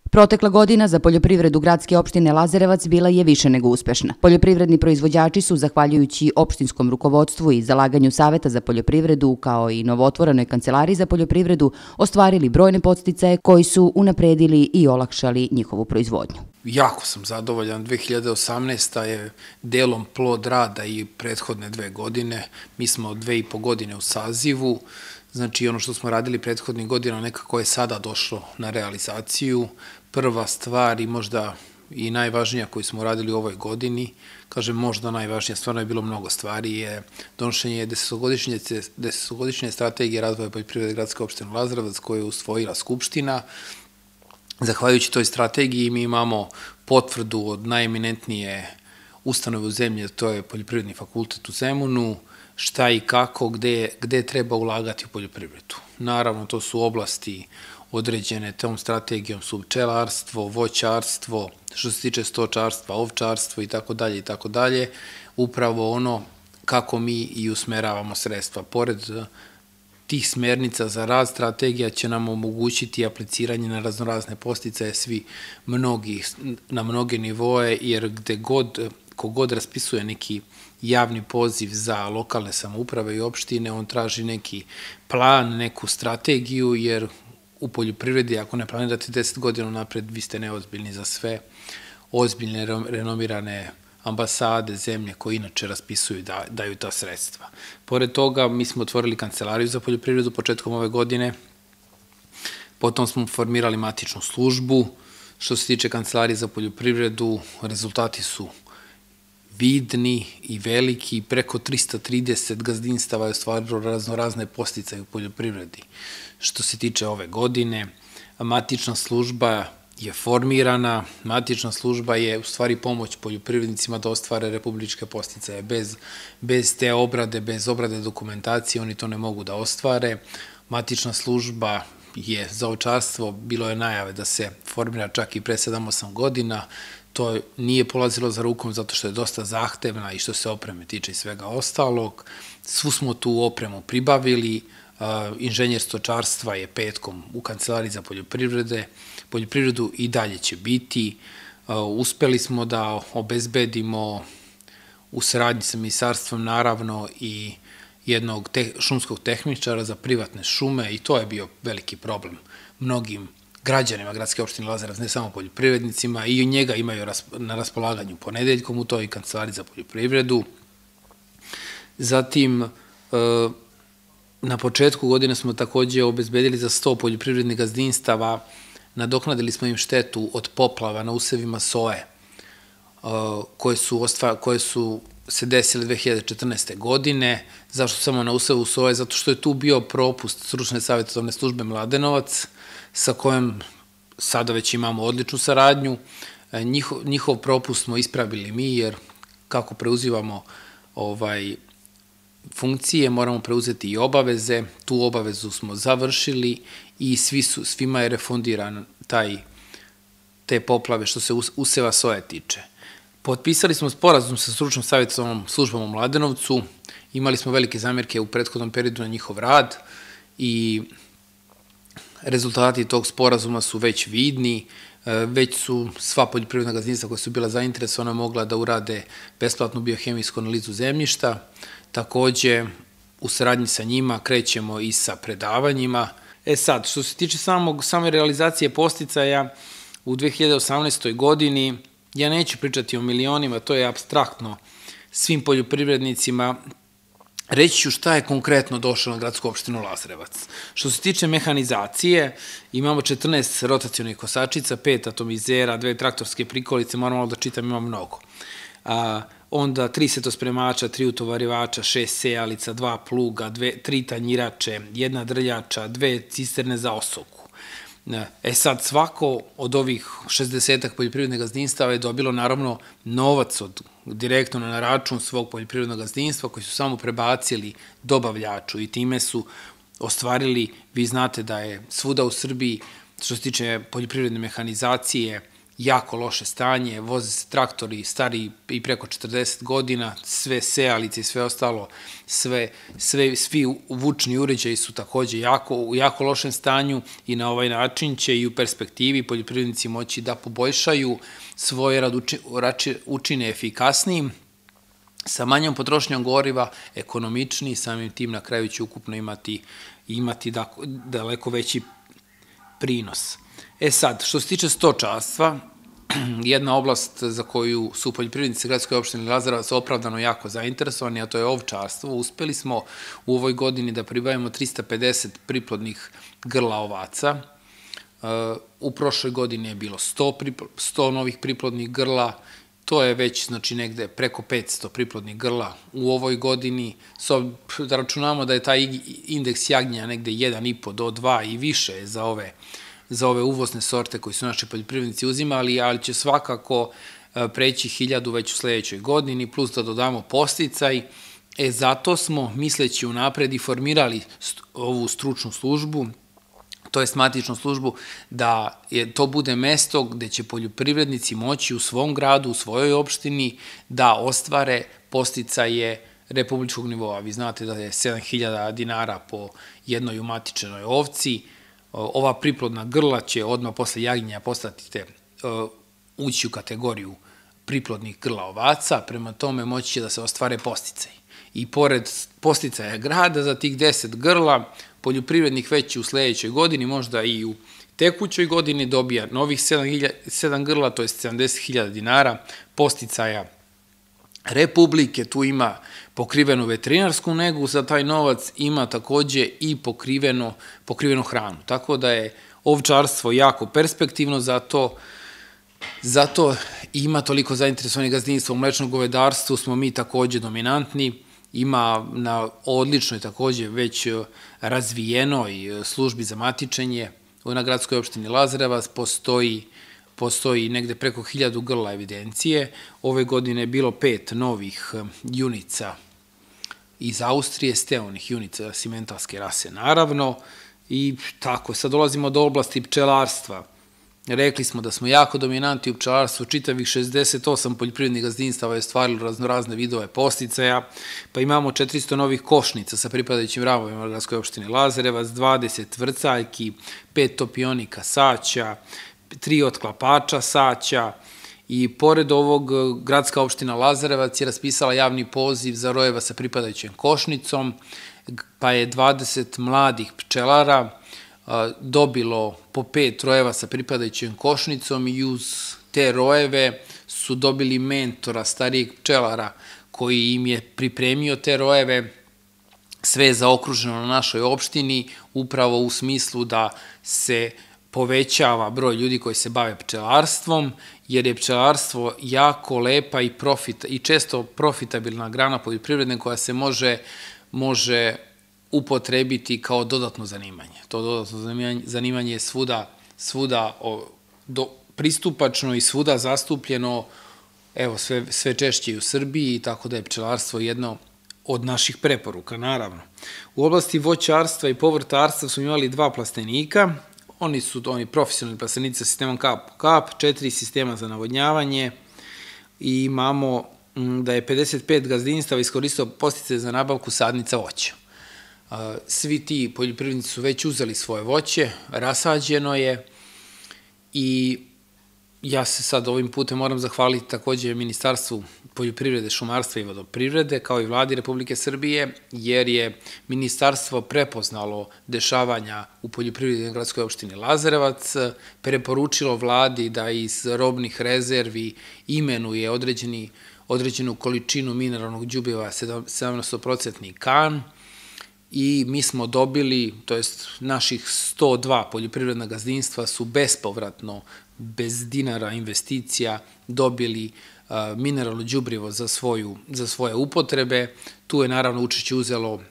Protekla godina za poljoprivredu gradske opštine Lazarevac bila je više nego uspešna. Poljoprivredni proizvođači su, zahvaljujući opštinskom rukovodstvu i zalaganju Saveta za poljoprivredu, kao i novotvorenoj kancelariji za poljoprivredu, ostvarili brojne podsticaje koji su unapredili i olakšali njihovu proizvodnju. Jako sam zadovoljan. 2018. je delom plod rada i prethodne 2 godine. Mi smo 2,5 godine u sazivu. Znači, ono što smo radili prethodnih godina nekako je sada došlo na realizaciju. Prva stvar i možda i najvažnija koju smo radili u ovoj godini, kažem možda najvažnija, stvarno je bilo mnogo stvari, je donošenje 10-godišnje strategije razvoja poljoprivrede gradske opštine Lazarevac koju je usvojila Skupština. Zahvaljujući toj strategiji mi imamo potvrdu od najeminentnije ustanove u zemlji, to je Poljoprivredni fakultet u Zemunu, šta i kako, gde treba ulagati u poljoprivredu. Naravno, to su oblasti određene tom strategijom, su pčelarstvo, voćarstvo, što se tiče stočarstva, ovčarstvo i tako dalje, upravo ono kako mi i usmeravamo sredstva. Pored tih smernica za rad, strategija će nam omogućiti apliciranje na raznorazne podsticaje na mnoge nivoe, jer kogod raspisuje neki javni poziv za lokalne samouprave i opštine, on traži neki plan, neku strategiju, jer u poljoprivredi, ako ne planirate 10 godina napred, vi ste neozbiljni za sve. Ozbiljne, renomirane ambasade, zemlje koje inače raspisuju daju ta sredstva. Pored toga, mi smo otvorili kancelariju za poljoprivredu početkom ove godine, potom smo formirali matičnu službu. Što se tiče kancelarije za poljoprivredu, rezultati su vidni i veliki, preko 330 gazdinstava je ostvarilo raznorazne podsticaje u poljoprivredi. Što se tiče ove godine, matična služba je formirana, matična služba je u stvari pomoć poljoprivrednicima da ostvare republičke podsticaje. Bez te obrade, bez obrade dokumentacije oni to ne mogu da ostvare. Matična služba je za ovčarstvo, bilo je najave da se formira čak i pre 7-8 godina, to nije polazilo za rukom zato što je dosta zahtevna i što se opreme tiče i svega ostalog. Svu smo tu opremu pribavili, inženjer stočarstva je petkom u kancelariji za poljoprivredu i dalje će biti. Uspeli smo da obezbedimo u saradnji sa ministarstvom naravno i jednog šumskog tehničara za privatne šume i to je bio veliki problem mnogim građanima gradske opštine Lazarevac, ne samo poljoprivrednicima, i njega imaju na raspolaganju ponedeljkom u toj kancelariji za poljoprivredu. Zatim, na početku godine smo takođe obezbedili za 100 poljoprivrednih gazdinstava, nadoknadili smo im štetu od poplava na usevima soje, koje su se desile 2014. godine. Zašto samo na usevu soje? Zato što je tu bio propust stručne savjetodavne službe Mladenovac, sa kojom sada već imamo odličnu saradnju. Njihov propust smo ispravili mi, jer kako preuzivamo funkcije, moramo preuzeti i obaveze. Tu obavezu smo završili i svima je refundiran te poplave što se useva soje tiče. Potpisali smo sporazum sa stručnom savjetodavnom službom u Mladenovcu, imali smo velike zamerke u prethodnom periodu na njihov rad i rezultati tog sporazuma su već vidni, već su sva poljoprivredna gazdinstva koja su bila zainteresovana mogla da urade besplatnu biohemijsku analizu zemljišta. Takođe, u saradnji sa njima krećemo i sa predavanjima. Sad, što se tiče same realizacije podsticaja, u 2018. godini, ja neću pričati o milionima, to je apstraktno svim poljoprivrednicima. Reći ću šta je konkretno došlo na gradsku opštinu Lazarevac. Što se tiče mehanizacije, imamo 14 rotacionih kosačica, 5 atomizera, 2 traktorske prikolice, moram malo da čitam, ima mnogo. Onda 3 setospremača, 3 utovarivača, 6 sejalica, 2 pluga, 3 tanjirače, 1 drljača, 2 cisterne za osoku. Sad, svako od ovih 60 poljoprivrednih gazdinstava je dobilo naravno novac direktno na račun svog poljoprivrednog gazdinstva koji su samo prebacili dobavljaču i time su ostvarili, vi znate da je svuda u Srbiji, što se tiče poljoprivredne mehanizacije, jako loše stanje, voze se traktori stari i preko 40 godina, sve sejalice i sve ostalo, svi vučni uređaji su takođe u jako lošem stanju i na ovaj način će i u perspektivi poljoprivrednici moći da poboljšaju svoj rad, učine efikasnijim, sa manjom potrošnjom goriva, ekonomičniji, samim tim na kraju će ukupno imati daleko veći prinos. Sad, što se tiče stočarstva, jedna oblast za koju su poljoprivrednici Gradske opštine Lazarevac opravdano jako zainteresovani, a to je ovčarstvo. Uspeli smo u ovoj godini da pribavimo 350 priplodnih grla ovaca. U prošloj godini je bilo 100 novih priplodnih grla, to je već, znači, negde preko 500 priplodnih grla u ovoj godini. Da računamo da je taj indeks jagnjenja negde 1,5 do 2 i više za ove uvozne sorte koji su naši poljoprivrednici uzimali, ali će svakako preći 1000 već u sledećoj godini, plus da dodamo podsticaj. Zato smo, misleći unapred, i formirali ovu stručnu službu, to je matičnu službu, da to bude mesto gde će poljoprivrednici moći u svom gradu, u svojoj opštini da ostvare podsticaje republičkog nivoa. Vi znate da je 7.000 dinara po jednoj umatičenoj ovci. Ova priplodna grla će odmah posle jagnjenja ući u kategoriju priplodnih grla ovaca, prema tome moći će da se ostvare podsticaj. I pored podsticaja grada za tih 10 grla, poljoprivrednik već u sledećoj godini, možda i u tekućoj godini, dobija novih 7 grla, to je 70.000 dinara podsticaja Republike. Tu ima pokrivenu veterinarsku negu za taj novac, ima takođe i pokrivenu hranu. Tako da je ovčarstvo jako perspektivno, zato ima toliko zainteresovanih gazdinstva. U mlečnom govedarstvu smo mi takođe dominantni, ima na odličnoj takođe već razvijenoj službi za matičenje na Gradskoj opštini Lazarevac, postoji negde preko 1000 grla evidencije. Ove godine je bilo 5 novih junica iz Austrije, steonih junica simentalske rase, naravno. I tako, sad dolazimo do oblasti pčelarstva. Rekli smo da smo jako dominanti u pčelarstvu, čitavih 68 poljoprivrednih gazdinstava je ostvarilo raznorazne vidove podsticaja, pa imamo 400 novih košnica sa pripadajućim ravovima u Gradskoj opštini Lazarevac, 20 vrcaljki, 5 topionika saća, 3 otklapača saća, i pored ovog Gradska opština Lazarevac je raspisala javni poziv za rojeva sa pripadajućem košnicom, pa je 20 mladih pčelara dobilo po 5 rojeva sa pripadajućem košnicom i uz te rojeve su dobili mentora, starijeg pčelara, koji im je pripremio te rojeve. Sve je zaokruženo na našoj opštini, upravo u smislu da se povećava broj ljudi koji se bave pčelarstvom, jer je pčelarstvo jako lepa i često profitabilna grana poljoprivredne koja se može upotrebiti kao dodatno zanimanje. To dodatno zanimanje je svuda pristupačno i svuda zastupljeno, evo, sve češće i u Srbiji, tako da je pčelarstvo jedno od naših preporuka, naravno. U oblasti voćarstva i povrtarstva smo imali 2 plastenika. Oni su profesionalni plastenici sa sistemom kap po kap, 4 sistema za navodnjavanje i imamo da je 55 gazdinstava iskoristilo podsticaje za nabavku sadnica voća. Svi ti poljoprivrednici su već uzeli svoje voće, rasađeno je i ja se sad ovim putem moram zahvaliti takođe Ministarstvu poljoprivrede, šumarstva i vodoprivrede, kao i Vladi Republike Srbije, jer je Ministarstvo prepoznalo dešavanja u poljoprivredi na Gradskoj opštini Lazarevac, preporučilo Vladi da iz robnih rezervi imenuje određenu količinu mineralnog đubriva 700% kan, i mi smo dobili, to jest naših 102 poljoprivredna gazdinstva su bespovratno, bez dinara investicija, dobili mineralno đubrivo za svoje upotrebe. Tu je naravno učešće uzelo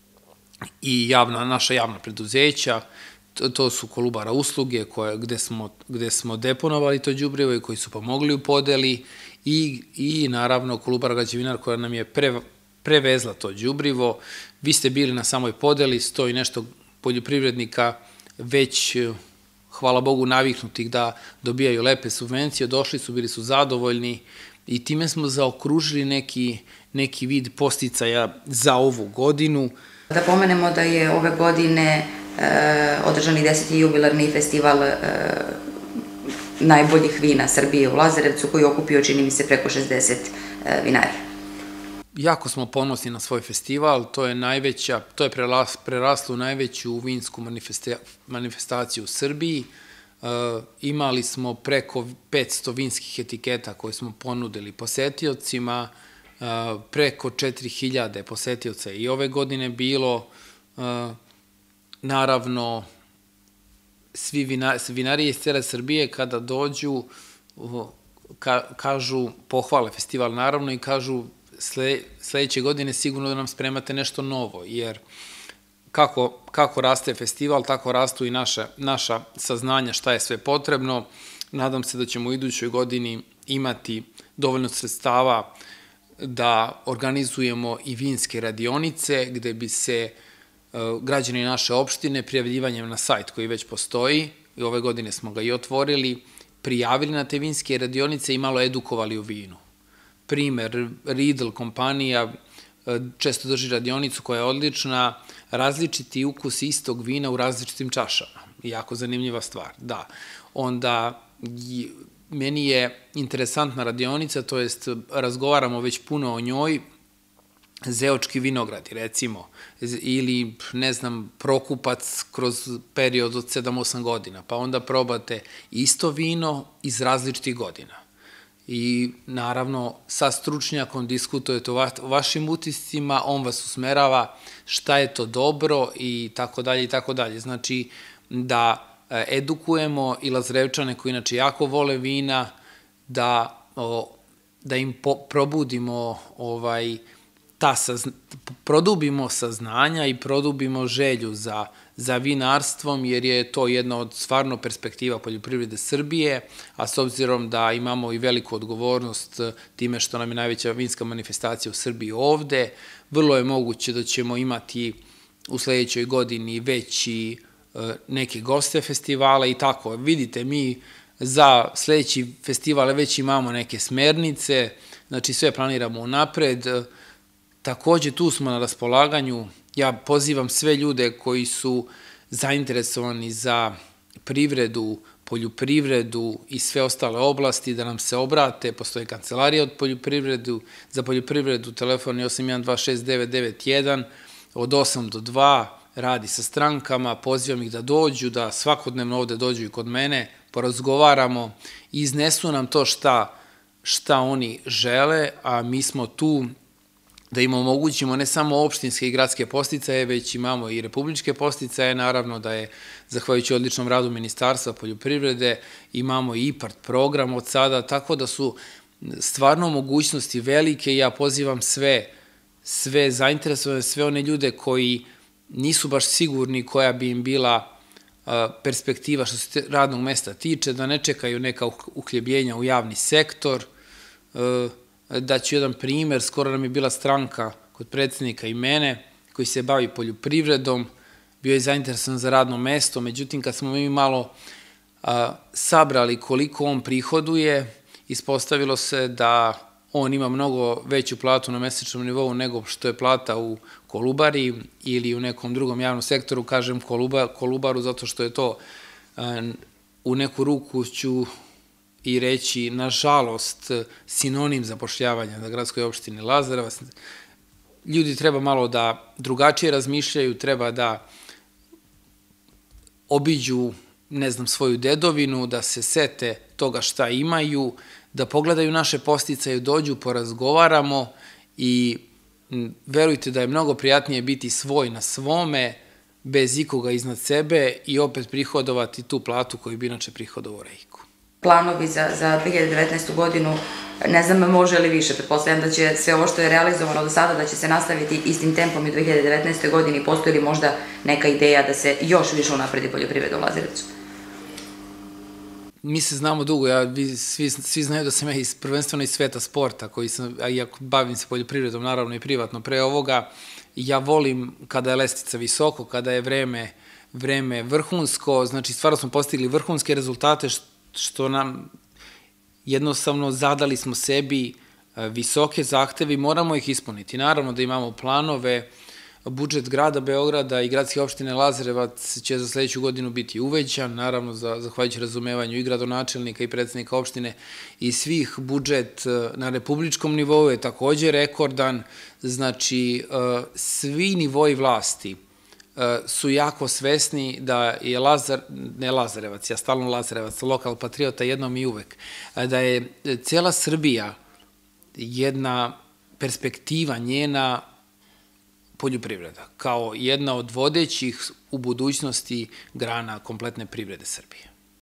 i naša javna preduzeća, to su Kolubara usluge gde smo deponovali to đubrivo i koji su pomogli u podeli, i naravno Kolubara građevinar koja nam je prevezla to đubrivo. Vi ste bili na samoj podeli, 100 i nešto poljoprivrednika već hvala Bogu, naviknutih da dobijaju lepe subvencije, došli su, bili su zadovoljni i time smo zaokružili neki vid podsticaja za ovu godinu. Da pomenemo da je ove godine održani 10. jubilarni festival najboljih vina Srbije u Lazarevcu, koji je okupio, čini mi se, preko 60 vinara. Jako smo ponosni na svoj festival, to je preraslo u najveću vinsku manifestaciju u Srbiji. Imali smo preko 500 vinskih etiketa koje smo ponudili posetiocima, preko 4000 posetioca i ove godine bilo. Naravno, svi vinari iz cele Srbije kada dođu kažu, pohvale festival naravno i kažu sledeće godine sigurno da nam spremate nešto novo, jer kako raste festival, tako rastu i naša saznanja šta je sve potrebno. Nadam se da ćemo u idućoj godini imati dovoljno sredstava da organizujemo i vinske radionice, gde bi se građani naše opštine prijavljivanjem na sajt koji već postoji, i ove godine smo ga i otvorili, prijavili na te vinske radionice i malo edukovali u vinu. Primer, Riedel kompanija često drži radionicu koja je odlična, različiti ukus istog vina u različitim čašama. Jako zanimljiva stvar, da. Onda, meni je interesantna radionica, to jest razgovaramo već puno o njoj, Zeočki vinogradi, recimo, ili, ne znam, Prokupac kroz period od 7-8 godina, pa onda probate isto vino iz različitih godina. I, naravno, sa stručnjakom diskutujete o vašim utiscima, on vas usmerava šta je to dobro i tako dalje i tako dalje. Znači, da edukujemo i Lazarevčane koji inače jako vole vina, da im probudimo produbimo saznanja i produbimo želju za vinarstvom, jer je to jedna od stvarno perspektiva poljoprivrede Srbije, a s obzirom da imamo i veliku odgovornost time što nam je najveća vinska manifestacija u Srbiji ovde, vrlo je moguće da ćemo imati u sledećoj godini već i neke goste festivala i tako. Vidite, mi za sledeći festival već imamo neke smernice, znači sve planiramo unapred. Takođe, tu smo na raspolaganju. Ja pozivam sve ljude koji su zainteresovani za privredu, poljoprivredu i sve ostale oblasti da nam se obrate. Postoje kancelarija za poljoprivredu, telefon je 81269991, od 8 do 2, radi sa strankama, pozivam ih da dođu, da svakodnevno ovde dođu i kod mene, porazgovaramo i iznesu nam to šta oni žele, a mi smo tu da im omogućimo ne samo opštinske i gradske podsticaje, već imamo i republičke podsticaje, naravno da je, zahvaljujući odličnom radu Ministarstva poljoprivrede, imamo i IPARD program od sada, tako da su stvarno mogućnosti velike i ja pozivam sve zainteresovane, sve one ljude koji nisu baš sigurni koja bi im bila perspektiva što se radnog mesta tiče, da ne čekaju neka uhljebljenja u javni sektor. Daću jedan primer, skoro nam je bila stranka kod predsednika i mene, koji se bavi poljoprivredom, bio je zainteresovan za radno mesto, međutim kad smo mi malo sabrali koliko on prihoduje, ispostavilo se da on ima mnogo veću platu na mesečnom nivou nego što je plata u Kolubari ili u nekom drugom javnom sektoru, kažem Kolubaru zato što je to u neku ruku ću i reći, nažalost, sinonim zapošljavanja na gradskoj opštini Lazarevac. Ljudi treba malo da drugačije razmišljaju, treba da obiđu, ne znam, svoju dedovinu, da se sete toga šta imaju, da pogledaju naše podsticaje, dođu, porazgovaramo i verujte da je mnogo prijatnije biti svoj na svome, bez ikoga iznad sebe i opet prihodovati tu platu koju bi inače prihodovao Rejko. Planovi za 2019. godinu, ne znam može li više, pretpostavljam da će sve ovo što je realizovano do sada, da će se nastaviti istim tempom i u 2019. godini, postoji li možda neka ideja da se još više unapredi poljoprivreda u Lazarevcu? Mi se znamo dugo, svi znaju da sam ja prvenstveno iz sveta sporta, iako bavim se poljoprivredom, naravno i privatno pre ovoga, ja volim kada je lestvica visoko, kada je vreme vreme vrhunsko, znači stvarno smo postigli vrhunske rezultate što nam jednostavno zadali smo sebi visoke zahteve i moramo ih ispuniti. Naravno da imamo planove, budžet grada Beograda i gradske opštine Lazarevac će za sledeću godinu biti uvećan, naravno zahvaljujući razumevanju i gradonačelnika i predsednika opštine i svih. Budžet na republičkom nivou je takođe rekordan, znači svi nivoji vlasti su jako svesni da je Lazarevac, ja stalno Lazarevac, lokal patriota jednom i uvek, da je cela Srbija jedna perspektiva njena poljoprivreda, kao jedna od vodećih u budućnosti grana kompletne privrede Srbije.